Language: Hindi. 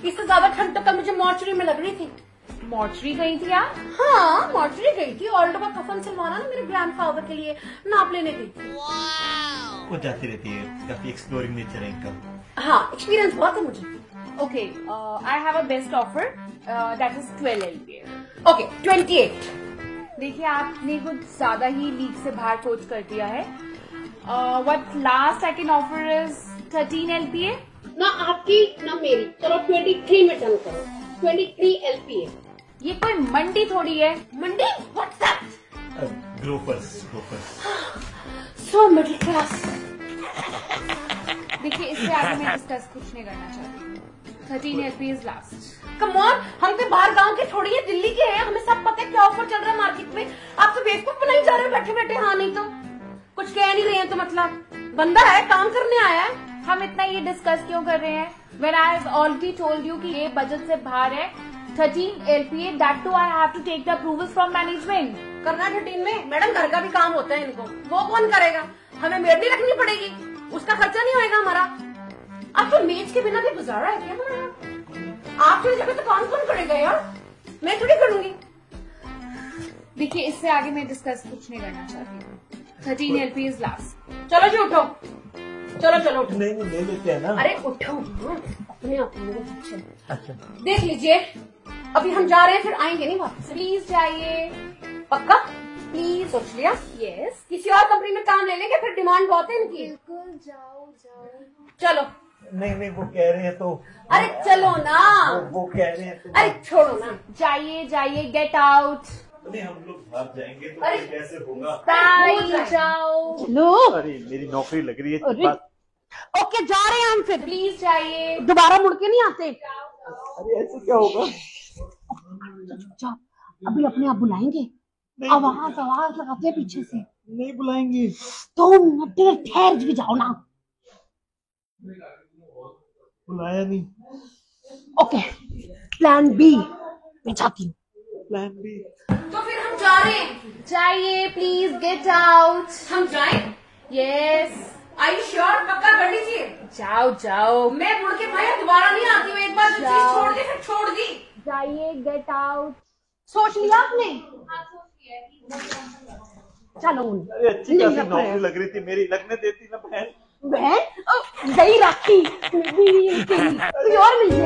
इससे ज्यादा ठंड तो कल मुझे मॉर्चरी में लग रही थी। मॉर्चरी गई थी आप? हाँ, मॉर्चरी गई थी। ऑल्डो का कफन सिलवाना ना, मेरे ग्रैंडफादर के लिए नाप लेने गई थी। वो जाती रहती है, काफी एक्सप्लोरिंग नेचर है इनका। हाँ, एक्सपीरियंस बहुत है मुझे। Okay, I have a best offer, that is 12 LPA। Okay, 28। देखिए, आपने कुछ ज्यादा ही लीग से बाहर कोच कर दिया है। What last I can offer is 13 LPA। ना आपकी ना मेरी, चलो 23 में डन करो। 23 LPA। ये कोई मंडी थोड़ी है। मंडी? What's that? Grofers. So middle class. देखिए, इससे आगे मैं डिस्कस कुछ नहीं करना चाहती हूँ। 13 LPA is last. Come on, हम तो बाहर गांव के छोड़िए, दिल्ली के हैं, हमें सब पता है क्या ऑफर चल रहा है मार्केट में। आप तो बेवकूफ बनाई जा रहे हो बैठे बैठे। हाँ, नहीं तो कुछ कह नहीं रहे हैं तो मतलब बंदा है, काम करने आया है। हम इतना ये डिस्कस क्यों कर रहे हैं? When I have already told you कि ये बजट से बाहर है। 13 LPA, that too I have to take the approvals from management। करना 13 में? मैडम, घर का भी काम होता है इनको, वो कौन करेगा? हमें मेड रखनी पड़ेगी, उसका खर्चा नहीं होएगा हमारा। अब तो मेज के बिना भी गुजारा है क्या हमारा? आपकी जगह तो कौन कौन करेगा यार? मैं थोड़ी करूंगी। देखिए, इससे आगे मैं डिस्कस कुछ नहीं करना चाहती हूँ। 13 LPA इज लास्ट। चलो जी, उठो। चलो उठो। नहीं ले लेते हैं ना। अरे उठो, अपने आप मेरे पीछे। अच्छा, देख लीजिए, अभी हम जा रहे हैं, फिर आएंगे नहीं वापस। प्लीज जाइए। पक्का? प्लीज। सोच लिया? यस। किसी और कंपनी में काम ले लेंगे, फिर डिमांड बहुत है इनकी। बिल्कुल, जाओ। चलो। नहीं वो कह रहे हैं तो। अरे चलो ना। वो कह रहे हैं तो। अरे छोड़ो ना। जाइए, गेट आउट। नहीं, हम लोग भाग जाएंगे तो फिर कैसे होगा? जाओ। लो, अरे मेरी नौकरी लग रही है। अरे ओके, जा रहे हैं हम फिर। प्लीज जाइए। दोबारा मुड़ के नहीं आते। अरे ऐसे क्या होगा? चुपचाप, अभी अपने आप बुलाएंगे। आवाज लगाते हैं पीछे से। नहीं बुलाएंगे। 2 मिनट ठहर भी जाओ ना। बुलाया नहीं। ओके, प्लान बी मैं चाहती हूँ। Plan B. तो फिर हम जा रहे हैं। जाइए, प्लीज गेट आउट। हम जाएं? यस। I sure? पक्का कर लीजिए। जाओ। मैं मुड़ के भाई दोबारा नहीं आती हूँ। एक बार जो चीज छोड़ दी फिर छोड़ दी। जाइए, गेट आउट। सोच लिया आपने? चलो। अरे अच्छी खासी नौकरी लग रही थी मेरी, लगने देती ना बहन। बहन गई राखी। कोई और मिल